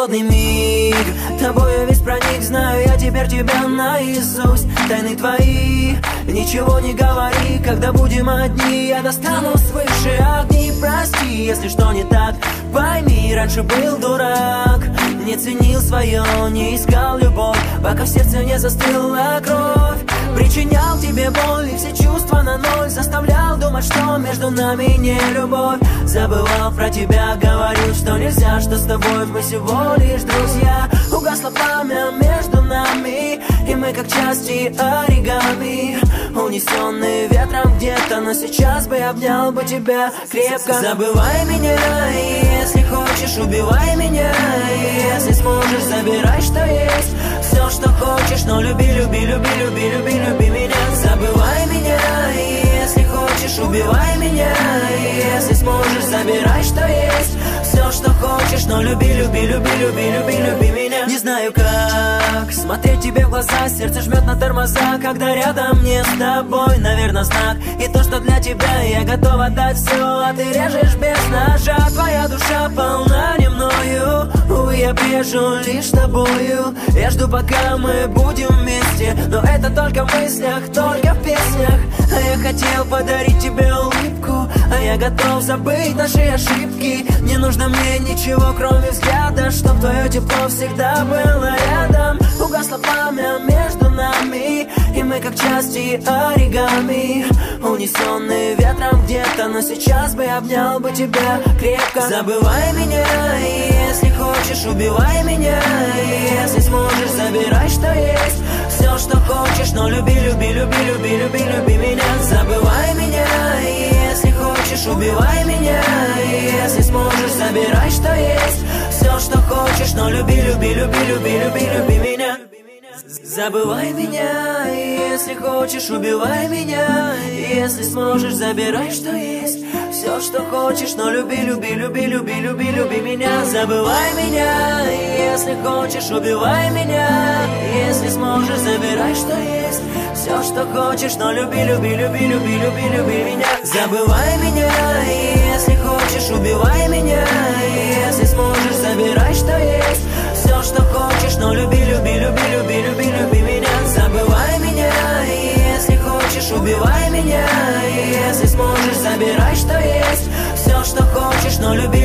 холодный миг, тобой я весь проник, знаю я теперь тебя наизусть. Тайны твои, ничего не говори, когда будем одни, я достану свыше огни. Прости, если что не так, пойми, раньше был дурак, не ценил свое, не искал любовь, пока в сердце не застыла кровь. Причинял тебе боль и все чувства на ноль, заставлял думать, что между нами не любовь. Забывал про тебя, говорил, что нельзя, что с тобой мы всего лишь друзья. Угасло пламя между нами, и мы как части оригами, унесенные ветром где-то, но сейчас бы обнял бы тебя крепко. Забывай меня, если хочешь, убивай меня, если сможешь, забирай, что есть, все, что хочешь, но люби, люби, люби, люби, люби, люби меня. Забывай меня, если хочешь, убивай меня, если сможешь, забирай, что есть, все, что хочешь, но люби, люби, люби, люби, люби, люби меня. Не знаю как смотреть тебе в глаза, сердце жмет на тормоза, когда рядом не с тобой, наверное, знак. И то, что для тебя я готова дать все, а ты режешь без ножа. Твоя душа полна не мною, увы, я брежу лишь тобою. Я жду, пока мы будем вместе, но это только в мыслях, только в песнях. А я хотел подарить тебе улыбку, а я готов забыть наши ошибки. Не нужно мне ничего, кроме взгляда, чтоб твое тепло всегда было рядом. Угасло пламя между нами, и мы как части оригами, унесенные ветром где-то, но сейчас бы обнял бы тебя крепко. Забывай меня, если хочешь, убивай меня, если сможешь, забирай, что есть, все, что хочешь, но люби, люби, люби, люби, люби, люби меня. Забывай меня, если хочешь, убивай меня, если сможешь, забирай, что есть, все, что хочешь, но люби, люби, люби, люби, люби, люби меня. Забывай меня, если хочешь, убивай меня, если сможешь, забирай, что есть, все, что хочешь, но люби, люби, люби, люби, люби, люби меня. Забывай меня, если хочешь, убивай меня, если сможешь, забирай, что есть, все, что хочешь, но люби, люби, люби, люби, люби, люби меня. Забывай меня, если хочешь, убивай меня, если сможешь, забирай, что есть, все, что хочешь, но люби, люби, люби, люби, люби, люби меня. Забывай меня, если хочешь, убивай меня, если сможешь, забирай, что есть, все, что хочешь, но люби,